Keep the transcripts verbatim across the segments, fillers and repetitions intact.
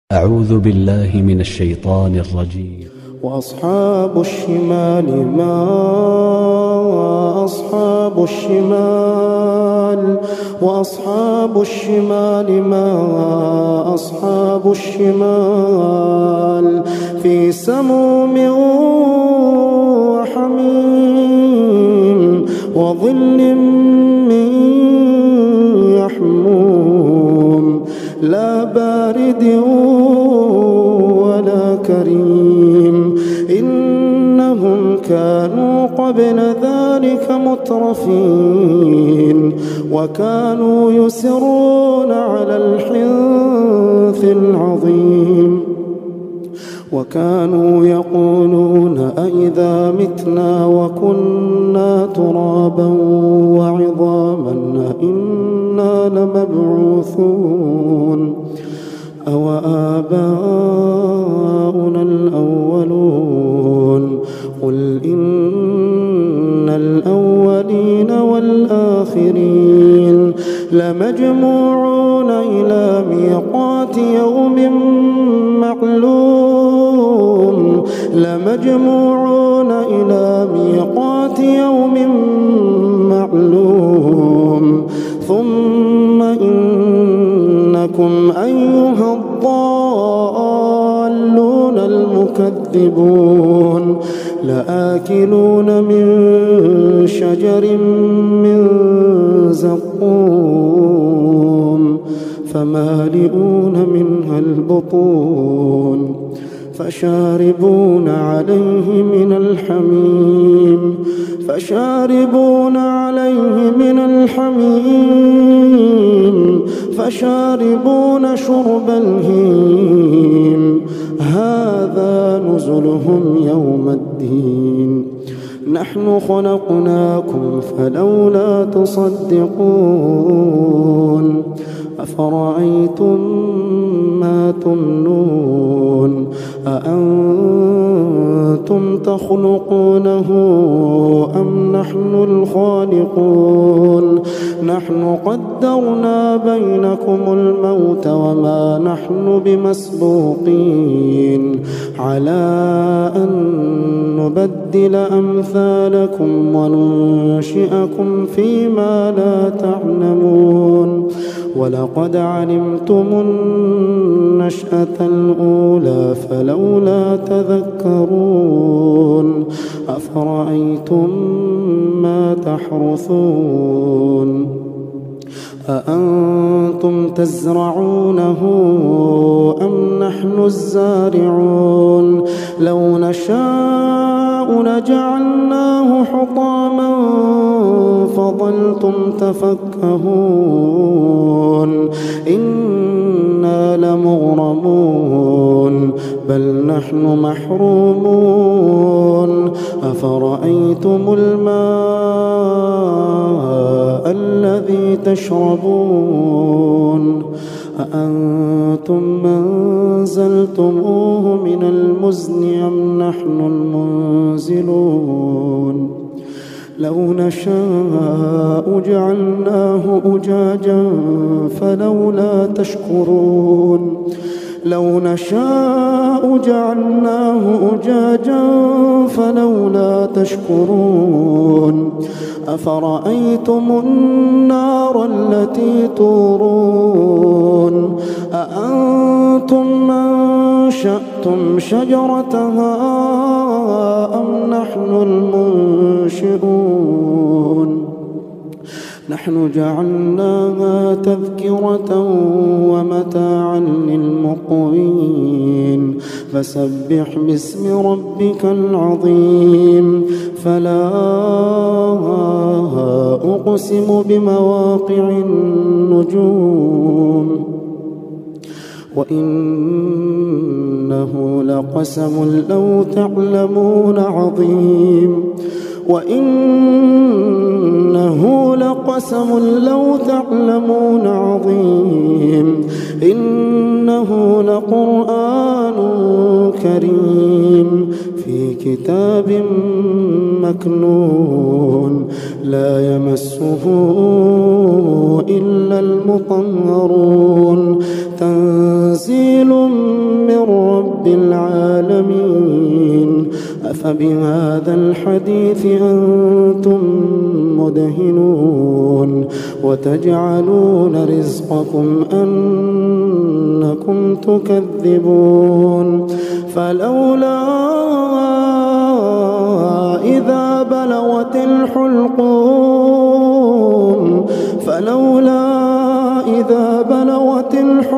أعوذ بالله من الشيطان الرجيم. وأصحاب الشمال ما أصحاب الشمال وأصحاب الشمال ما أصحاب الشمال في سموم وحميم وظل من يحموم لا بارد ولا كريم إنهم كانوا قبل ذلك مترفين وكانوا يسرون على الحنث العظيم وكانوا يقولون أئذا متنا وكنا ترابا وعظاما أئنا لمبعوثون أو آباؤنا الأولون قل إن الأولين والآخرين لمجموعون إلى ميقات يوم معلوم لمجموعون إلى ميقات يوم معلوم ثم إنكم أيها الضالون المكذبون لآكلون من شجر من زقوم فمالئون منها البطون فشاربون عليه من الحميم فشاربون عليه من الحميم فشاربون شرب الهيم هذا نزلهم يوم الدين نحن خلقناكم فلولا تصدقون أفرأيتم ما تمنون أأنتم تخلقونه أم نحن الخالقون نحن قدرنا بينكم الموت وما نحن بمسبوقين على أن نبدل أمثالكم وننشئكم فيما لا تعلمون ولقد علمتم النشأة الأولى فلولا تذكرون أفرأيتم ما تحرثون أأنتم تزرعونه أم نحن الزارعون لو نشاء لجعلناه حطاما فظلتم تفكهون إنا لمغرمون بل نحن محرومون أفرأيتم الماء الذي تشربون أأنتم منزلتموه من المزن أم نحن المنزلون لو نشاء جعلناه أجاجا فلولا تشكرون لو نشاء جعلناه أجاجا فلولا تشكرون أفرأيتم النار التي تورون أأنتم أنشأتم شجرتها أم نحن المنشئون نحن جعلناها تذكرة ومتاعا للمقوين فسبح باسم ربك العظيم فلا أقسم بمواقع النجوم وإنه لقسم لو تعلمون عظيم وإنه لقسم لو تعلمون عظيم إنه لقرآن كريم في كتاب مكنون لا يمسه إلا المطهرون تنزيل من رب العالمين. أفبهذا الحديث أنتم مدهنون وتجعلون رزقكم أنكم تكذبون. فلولا إذا بلغت الحلقوم فلولا إذا بلغت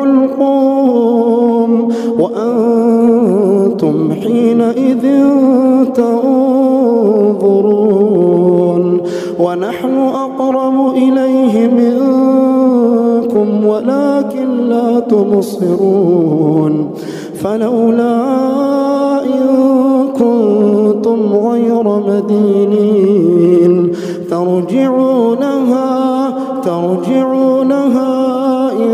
الحلقوم وأنتم حينئذ تنظرون ونحن أقرب إليه منكم ولكن لا تبصرون. فلولا إن كنتم غير مدينين ترجعونها ترجعونها إن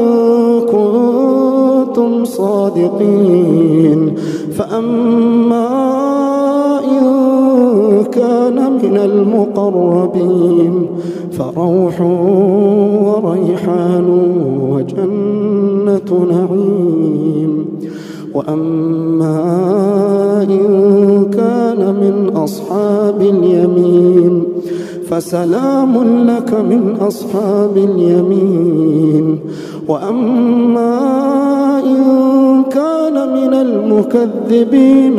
كنتم صادقين. فأما إن كان من المقربين فروح وريحان وجنة نعيم. وأما إن كان من أصحاب اليمين فسلام لك من أصحاب اليمين. وأما إن كان من المكذبين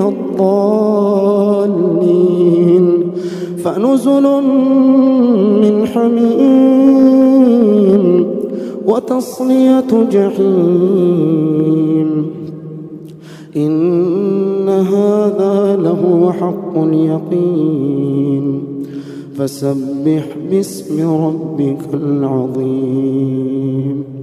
الضالين فنزل من حميم وتصلية جحيم. إن هذا لهو حق اليقين. فسبح باسم ربك العظيم.